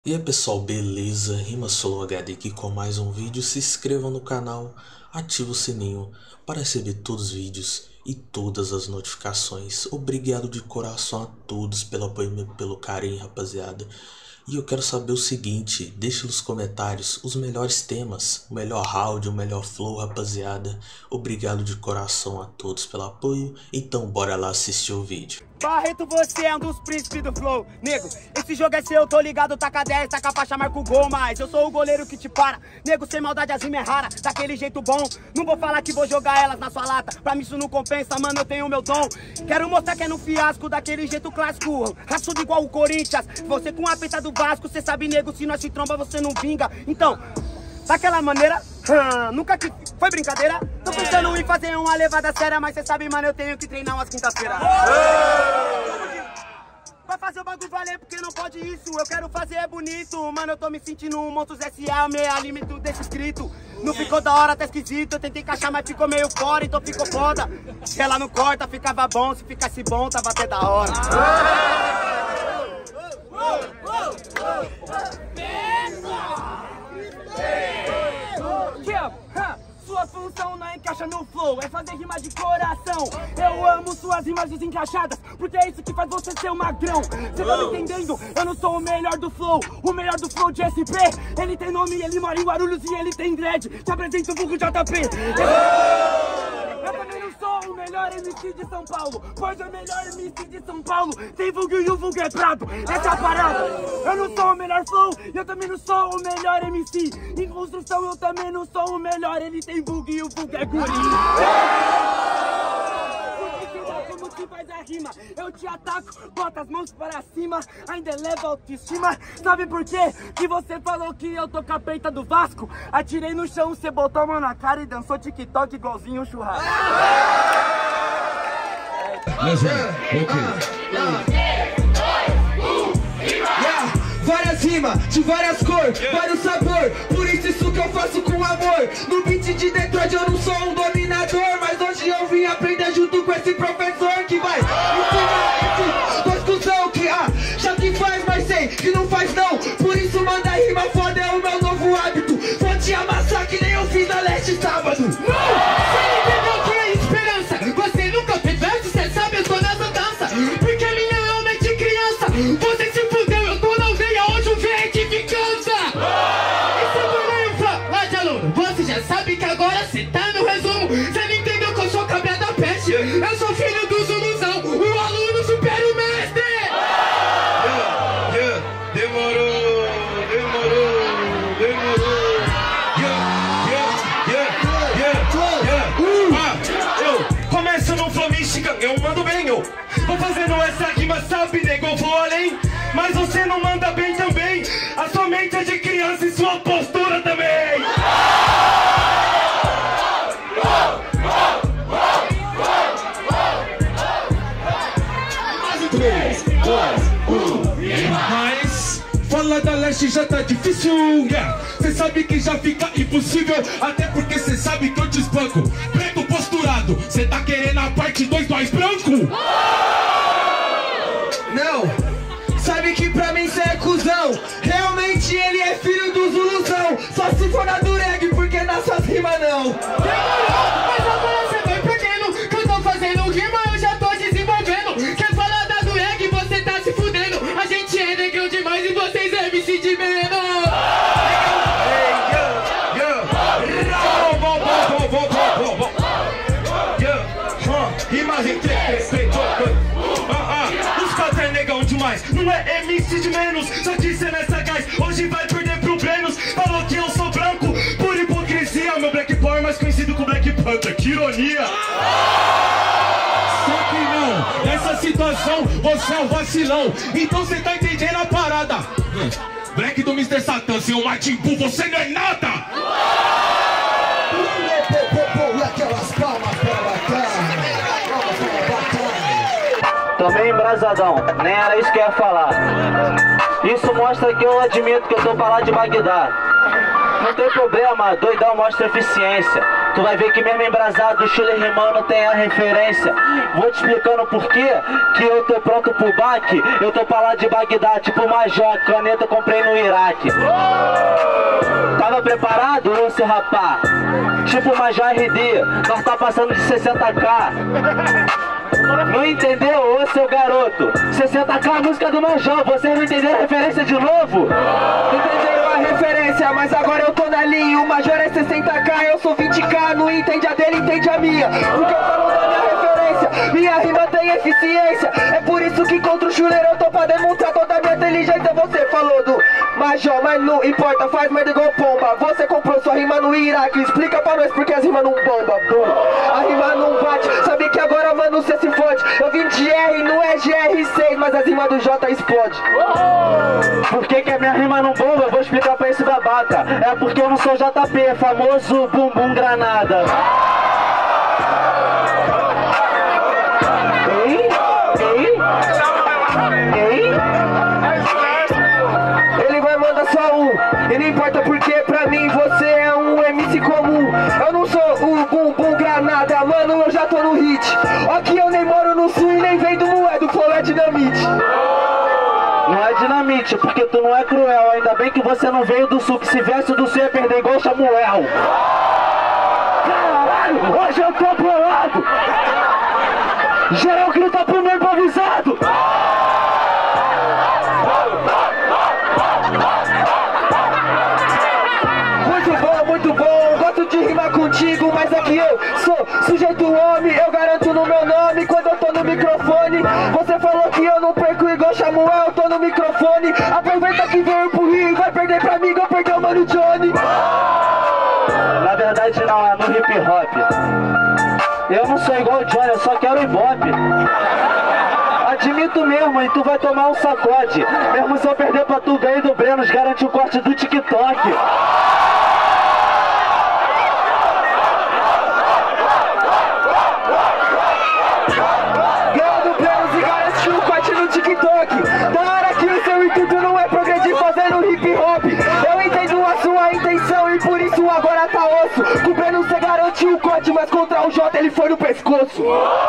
E aí pessoal, beleza? RimaSoloHD aqui com mais um vídeo. Se inscreva no canal, ative o sininho para receber todos os vídeos e todas as notificações. Obrigado de coração a todos pelo apoio e pelo carinho, rapaziada. E eu quero saber o seguinte, deixa nos comentários os melhores temas, o melhor round, o melhor flow, rapaziada. Obrigado de coração a todos pelo apoio. Então bora lá assistir o vídeo. Barreto, você é um dos príncipes do flow. Nego, esse jogo é seu, tô ligado, taca 10, taca faixa, marca o gol. Mas eu sou o goleiro que te para. Nego, sem maldade, as rimas é rara, daquele jeito bom. Não vou falar que vou jogar elas na sua lata, pra mim isso não compensa, mano, eu tenho meu dom. Quero mostrar que é no fiasco, daquele jeito clássico, raçudo igual o Corinthians. Você com a peita do Vasco, cê sabe, nego, se nós te tromba, você não vinga. Então, daquela maneira, nunca que foi brincadeira. Tô pensando em fazer uma levada séria, mas cê sabe, mano, eu tenho que treinar umas quinta-feira. Vai fazer o bagulho valer, porque não pode isso. Eu quero fazer é bonito. Mano, eu tô me sentindo um Monstros S.A. Meia anime, tudo desse escrito. Não ficou da hora, tá esquisito. Eu tentei encaixar, mas ficou meio fora, então ficou foda. Se ela não corta, ficava bom. Se ficasse bom, tava até da hora. Sua função não encaixa no flow, é fazer rima de coração. Eu amo suas rimas desencaixadas, porque é isso que faz você ser um magrão. Cê tá me entendendo? Eu não sou o melhor do flow, o melhor do flow de SP. Ele tem nome, ele mora em Guarulhos e ele tem dread. Te apresento o vulgo JP. Eu também não sou o melhor MC de São Paulo, pois o melhor MC de São Paulo tem vulgo e o vulgo é brabo. Essa é a parada. Eu não sou o melhor flow, eu também não sou o melhor MC. Em construção eu também não sou o melhor, ele tem vulgo e o vulgo é guri. Como se faz a rima? Eu te ataco, bota as mãos para cima, ainda eleva a autoestima. Sabe por quê? Que você falou que eu tô com a peita do Vasco? Atirei no chão, você botou a mão na cara e dançou TikTok igualzinho um churrasco. Várias rimas, de várias cores, vários sabor. Por isso que eu faço com amor. No beat de Detroit eu não sou um dominador, mas hoje eu vim aprender junto com esse professor que vai ensinar esse dois cuzão que já que faz, mas sei que não faz não. Por isso manda rima foda, é o meu novo hábito. Vou te amassar que nem eu fiz na Leste sábado. Você entendeu que é esperança? Você nunca fez verso, cê sabe, eu tô nessa dança. Porque minha alma é de criança. Você se fudeu, eu tô na aldeia, hoje o verde me cansa. Esse é o meu falar de aluno. Você já sabe que agora cê tá no resumo. Cê não entendeu que eu sou cabra da peste. Eu sou filho do Zuluzão, o aluno supera o mestre. Demorou. Eu começo no flow mística, eu mando bem, eu vou fazendo essa rima, sabe, nego, eu vou além. Mas você não manda bem também, a sua mente é de criança e sua postura também. Mas falar da Leste já tá difícil, cê sabe que já fica impossível, até porque cê sabe que eu te espanco. Preto posturado, cê tá querendo a parte 2 nós branco? Não, sabe que pra mim cê é cuzão. Realmente ele é filho do Zuluzão. Só se for na Dureg, porque nas suas rimas não. Mas agora cê vai perdendo, que eu tô fazendo rima, eu já tô desenvolvendo. Quer falar da Dureg, você tá se fudendo. A gente é negão demais e vocês é MC de menos. Rimas os caras é negão demais, não é MC de menos. Só que cê nessa gás, hoje vai perder pro Brenos. Falou que eu sou branco, por hipocrisia. Meu Black Power mais conhecido como Black Panther, que ironia. Só que não, nessa situação você é um vacilão. Então cê tá entendendo a parada. Black do Mr. Satan, seu Martin Bull, você não é nada. E aquelas palmas pra batalha. Também embrasadão, nem era isso que eu ia falar. Isso mostra que eu admito que eu tô pra lá de Bagdá. Não tem problema, doidão mostra eficiência. Tu vai ver que mesmo embrasado, o Chile rimando tem a referência. Vou te explicando por quê que eu tô pronto pro baque. Eu tô pra lá de Bagdá, tipo Major, caneta eu comprei no Iraque. Tava preparado, ô seu rapá? Tipo Major RD, nós tá passando de 60k. Não entendeu, ô seu garoto? 60k a música do Major, vocês não entenderam a referência de novo? Entenderam a referência, mas agora eu tô na linha. O Major é 60k, eu sou 20k. Não entende a dele, entende a minha. Porque eu falo da minha referência, minha rima tem eficiência. É por isso que contra o chuleiro eu tô pra demonstrar toda a minha inteligência. Você falou do Major, mas não importa, faz merda igual pomba. Você comprou sua rima no Iraque, explica pra nós porque as rimas não bomba. A rima não bate, sabe que agora, mano, cê se fode. Eu vim de R, não é GR6, mas as rimas do J explode. Por que que a minha rima não bomba? Eu vou explicar pra esse babaca. É porque eu não sou JP, famoso bumbum granada. Ele vai mandar só um, e não importa porque pra mim você é um MC comum. Eu não sou o bumbum granada, mano, eu já tô no hit. Aqui eu nem moro no sul e nem vendo moeda, o flow é dinamite. Não é dinamite, porque tu não é cruel. Ainda bem que você não veio do sul, que se viesse do sul ia perder igual Samuel. Caralho, hoje eu tô bolado. Geral grita pro meu improvisado. Muito bom, gosto de rimar contigo, mas aqui eu sou sujeito homem, eu garanto no meu nome quando eu tô no microfone. Você falou que eu não perco igual Samuel, eu tô no microfone. Aproveita que veio pro Rio e vai perder pra mim igual perdeu o Mano Johnny. Na verdade não, é no hip hop. Eu não sou igual o Johnny, eu só quero ibope. Admito mesmo, e tu vai tomar um sacode. Mesmo se eu perder pra tu, ganhei do Brenos, garante o corte do TikTok. Da hora que o seu intuito não é progredir fazendo hip hop. Eu entendo a sua intenção e por isso agora tá osso. Com o Breno você garantiu o corte, mas contra o Jota ele foi no pescoço.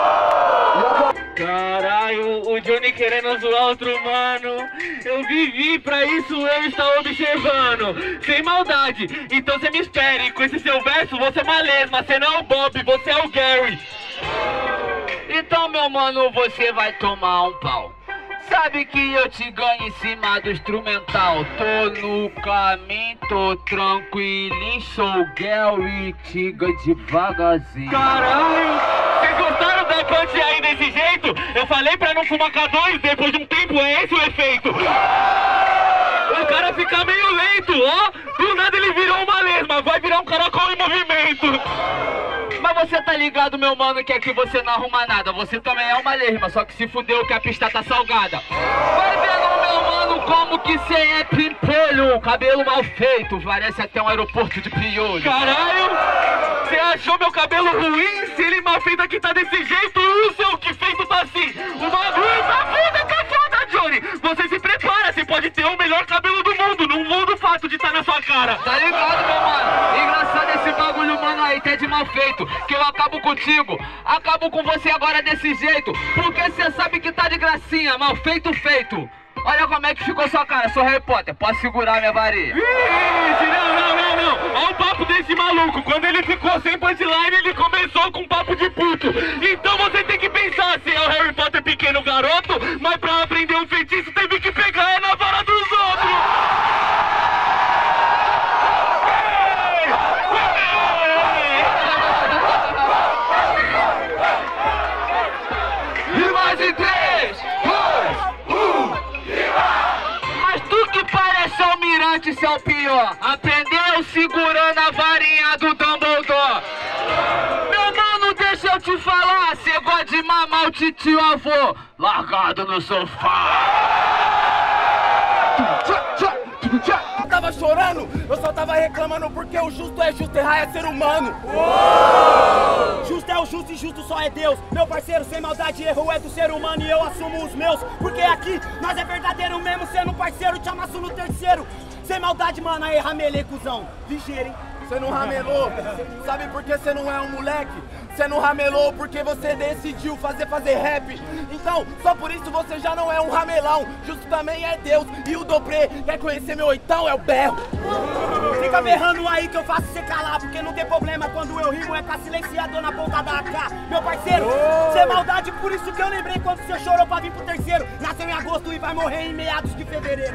Caralho, o Johnny querendo zoar outro mano. Eu vivi pra isso, eu estou observando. Sem maldade, então você me espere. Com esse seu verso, você é uma lesma. Você não é o Bob, você é o Gary. Então meu mano, você vai tomar um pau. Sabe que eu te ganho em cima do instrumental. Tô no caminho, tô tranquilinho. Sou Gary, tiga devagarzinho. Caralho, vocês gostaram da punch aí desse jeito? Eu falei pra não fumar K2, depois de um tempo é esse o efeito. O cara fica meio lento, ó. Do nada ele virou uma lesma, vai virar um caracol em movimento. Mas você tá ligado, meu mano, que aqui você não arruma nada. Você também é uma lesma, só que se fudeu que a pista tá salgada. Vai vendo, meu mano, como que cê é pimpolho. Cabelo mal feito, parece até um aeroporto de piolho. Caralho, você achou meu cabelo ruim? Se ele mal feito aqui tá desse jeito, o seu que feito tá assim. O bagulho tá foda, Johnny. Você se prepara, você pode ter o melhor cabelo do mundo. Não muda o fato de estar na sua cara. Tá ligado, meu mano? Engraçado esse bagulho, mano, aí tá de mal feito. Que eu acabo contigo, acabo com você agora desse jeito. Porque cê sabe que tá de gracinha, mal feito, feito. Olha como é que ficou sua cara, sou Harry Potter, posso segurar minha varinha. Não. Olha o papo desse maluco. Quando ele ficou sem punchline, ele começou com papo de puto. Então você tem que pensar, se é o Harry Potter pequeno garoto, mas pra aprender um feitiço teve que pegar na vara dos outros. E mais em 3, 2, 1, mas tu que parece almirante, seu pior, aprendeu segurando a varinha do Dumbledore. Meu mano, deixa eu te falar, cê gosta de mamar o titio avô largado no sofá. Eu tava chorando, eu só tava reclamando porque o justo é justo, errar é ser humano. Justo é o justo e justo só é Deus. Meu parceiro, sem maldade, erro é do ser humano e eu assumo os meus. Porque aqui nós é verdadeiro mesmo, sendo parceiro, te amasso no terceiro. Sem maldade, mano, erra melê, cuzão. Ligeiro, hein? Você não ramelou. Sabe por que você não é um moleque? Você não ramelou porque você decidiu fazer rap. Então, só por isso você já não é um ramelão. Justo também é Deus. E o Dobrê quer conhecer meu oitão, é o berro. Fica berrando aí que eu faço você calar, porque não tem problema quando eu rimo, é com a silenciador na ponta da AK. Meu parceiro, você é maldade, por isso que eu lembrei quando você chorou pra vir pro terceiro. Nasceu em agosto e vai morrer em meados de fevereiro.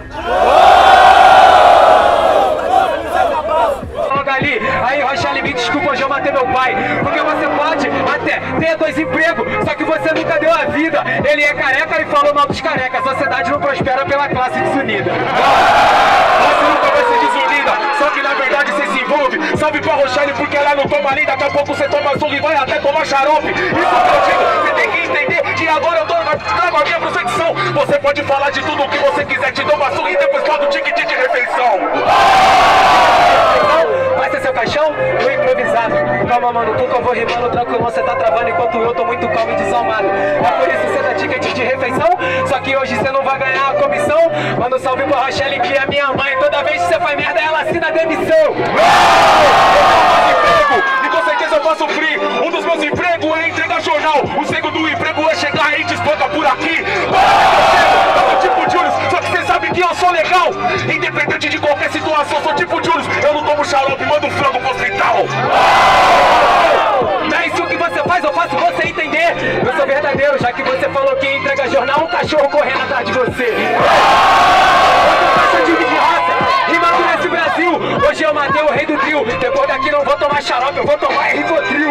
Ali, aí Rochelle, me desculpa, hoje eu matei meu pai. Porque você pode até ter 2 empregos, só que você nunca deu a vida. Ele é careca e falou mal dos carecas. A sociedade não prospera pela classe desunida. Você nunca vai ser desunida, só que na verdade você se envolve. Salve pra Rochelle porque ela não toma ali. Daqui a pouco você toma suco e vai até tomar xarope. Isso que eu digo, você tem que entender que agora eu trago a minha percepção. Você pode falar de tudo o que você quiser, te dou uma surra e depois fala do tique-tique de refeição. Vai ser seu caixão? Eu improvisado. Calma, mano, tu que eu vou rimando tranquilo, você tá travando enquanto eu tô muito calmo e desalmado. É por isso você dá ticket de refeição, só que hoje você não vai ganhar a comissão. Manda um salve pra Rochelle, que é minha mãe. Toda vez que você faz merda, ela assina a demissão. E com certeza eu faço free. Um dos meus empregos é entregar jornal. O segundo emprego é chegar e te espanca por aqui. Eu sou tipo Julius, só que você sabe que eu sou legal. Independente de qualquer situação, sou tipo Julius. Eu não tomo xarope, mando frango pro hospital. Não é isso que você faz, eu faço você entender. Eu sou verdadeiro, já que você falou que entrega jornal, um cachorro correndo atrás de você. Você time de raça, rimando nesse Brasil. Hoje eu matei o rei do trio. Depois daqui não vou tomar xarope, eu vou tomar Rivotril.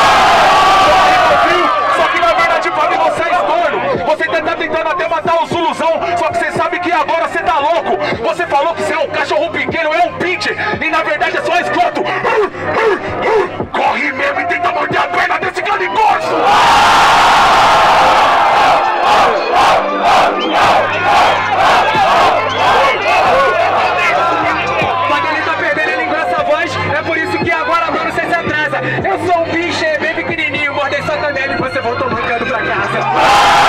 Só que na verdade pra mim você é estorno. Você tá tentando até matar os Zuluzão, só que você sabe que agora você tá louco. Você falou que você é um cachorro pequeno, é um pinche, e na verdade é só escroto. Corre mesmo e tenta morder a perna desse canicorso. Magali tá perdendo, ele engrossa a voz. É por isso que agora, mano, você se atrasa. Eu sou um bicho, é bem pequenininho. Mordei sua canela e você voltou mancando pra casa.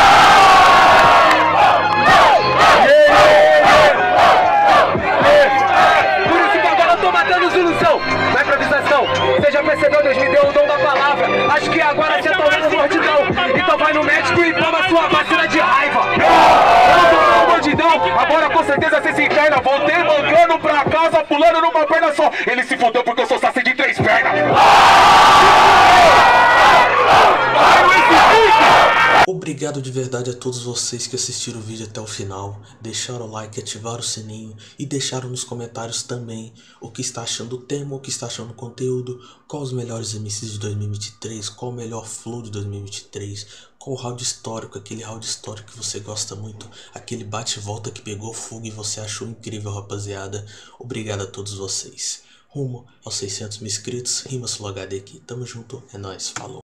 Por isso que agora eu tô matando Zuluzão. Na improvisação, você já percebeu, Deus me deu o dom da palavra. Acho que agora você tá dando mordidão. Então vai no médico e toma sua vacina de raiva. Eu tô dando mordidão, agora com certeza você se interna. Voltei mancando pra casa, pulando numa perna só. Ele se fudeu porque eu sou saci de 3 pernas. Obrigado de verdade a todos vocês que assistiram o vídeo até o final, deixaram o like, ativaram o sininho e deixaram nos comentários também o que está achando do tema, o que está achando do conteúdo, qual os melhores MCs de 2023, qual o melhor flow de 2023, qual o round histórico, aquele round histórico que você gosta muito, aquele bate e volta que pegou fogo e você achou incrível, rapaziada. Obrigado a todos vocês. Rumo aos 600 mil inscritos, Rima Sul HD aqui, tamo junto, é nóis, falou.